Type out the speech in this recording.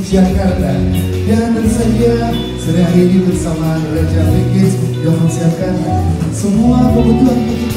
Jakarta. Dan tentu saja sore hari ini bersama Raja Package yang mempersiapkan semua kebutuhan